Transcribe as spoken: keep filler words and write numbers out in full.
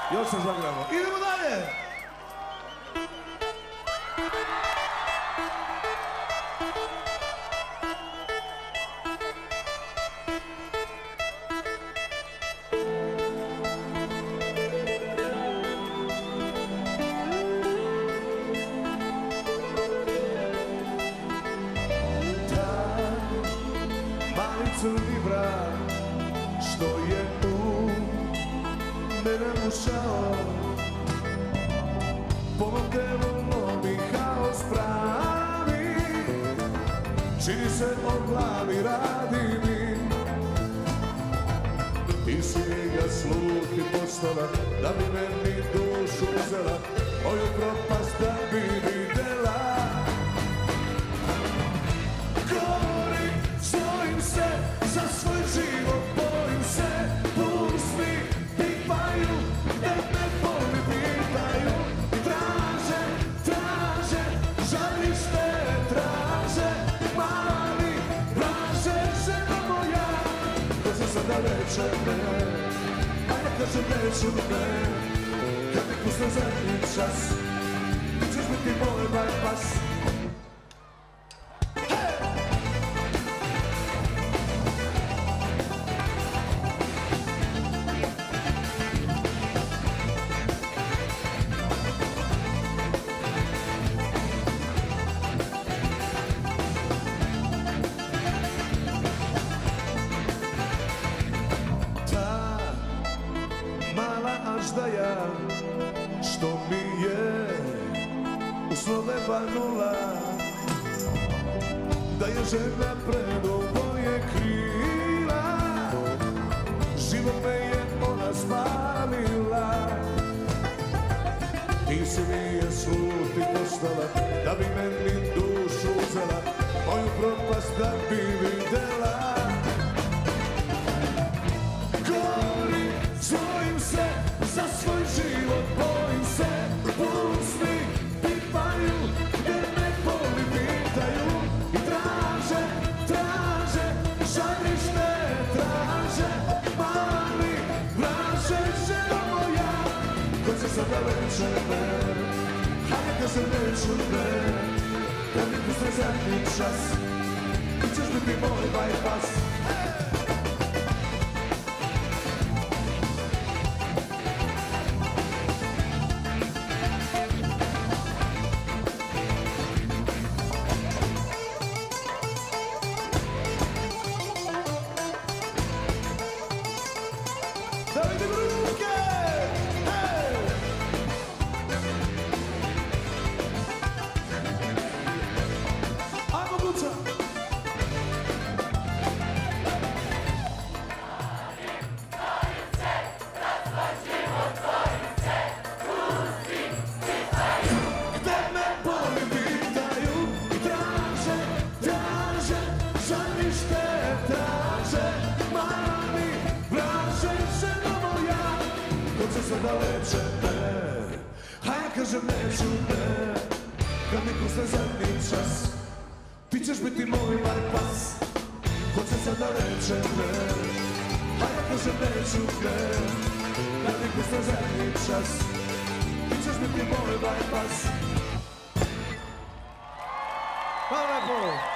Još se zagramo. Idemo dalje! Crni vrat što je u mene ušao, pomogemo mi haos pravi, čini se o glavi radi mi. Ti si mi ga sluh i postala, da bi meni dušu uzela, moju propast da bi videla. Za svoj život bojim se, pusti, pipaju, da me boli pitaju. Traže, traže, žalište traže, mali, vraže, žena moja. Ko se sada neće me, a ja kažem neću me. Kad mi pustim zadnji čas, ti ćeš biti moj bypass. Aždaja što mi je u snove vanula, da je žena predugo je krila, život me je ona spalila. Ti si mi je sluh i postala, da bi meni dušu uzela, moju propast da bi videla. Gori, svojim se, za svoj život bojim se, pusti, pipaju, jer me boli pitaju. I traže, traže, žalište traže, mali, vraže, žena moja. Ko se sada leče me, a ja kažem neću me. Da mi puste zadnji čas, ti ćeš biti moj bypass. Dajte ruke! Hej! Ajmo Buca! Gde me boli pitaju i traže, traže, žalište traže, mali, vraže, žena moja. Ko se sada leče me, a ja kažem neću me. Kad mi puste zadnji čas, ti ćeš biti moj bypass. Ko se sada leče me, a ja kažem neću me. Kad mi puste zadnji čas, ti ćeš biti moj bypass. Hvala lepo!